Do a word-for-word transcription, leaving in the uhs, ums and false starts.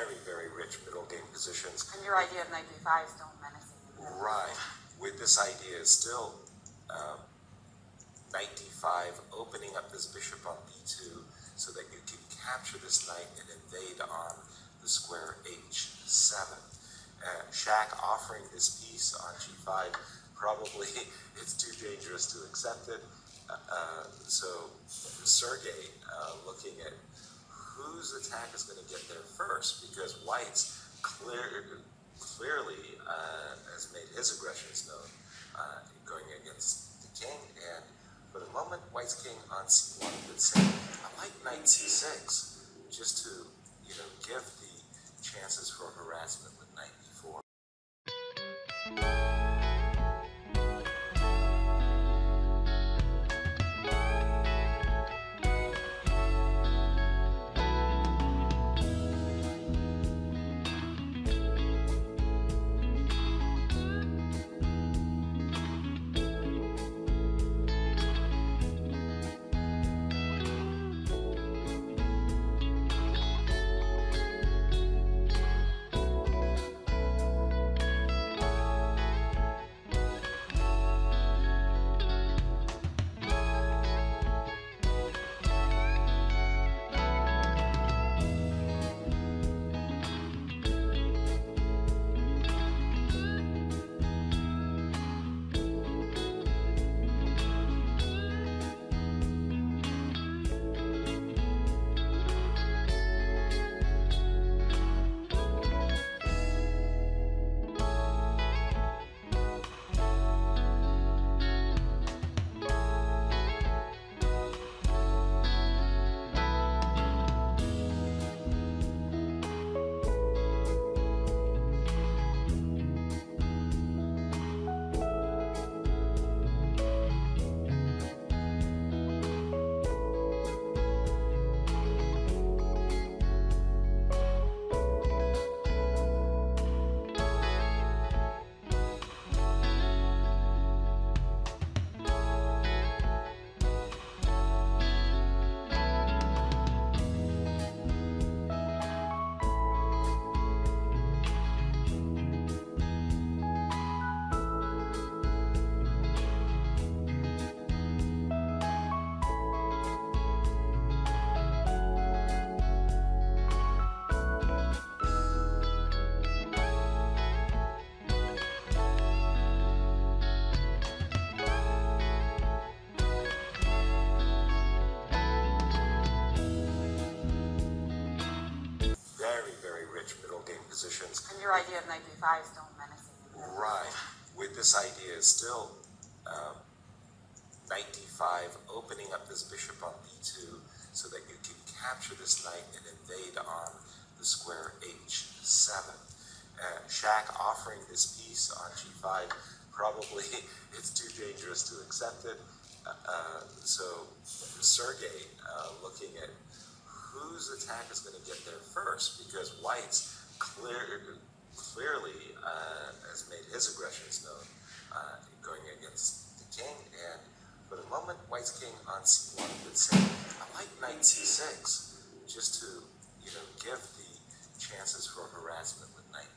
very, very rich middle game positions. And your idea of knight b five is still menacing. Right. With this idea is still um, knight d five, opening up this bishop on b two so that you can capture this knight and invade on the square h seven. Uh, Shaq offering this piece on g five, probably it's too dangerous to accept it. Uh, uh, so Sergey uh, looking at whose attack is going to get there first, because White's clear, clearly uh, has made his aggressions known uh, going against the king, and for the moment, White's king on c one would say, I like knight c six, just to, you know, give the chances for harassment with knight b four. Positions. And your idea of knight b five is still menacing. Right. With this idea is still um, knight d five, opening up this bishop on b two so that you can capture this knight and invade on the square h seven. Uh, Shaq offering this piece on g five, probably it's too dangerous to accept it. Uh, uh, so Sergey uh, looking at whose attack is going to get there first, because White's Clear, clearly uh, has made his aggressions known uh, going against the king, and for the moment, White's king on c one would say, I like knight c six, just to, you know, give the chances for harassment with knight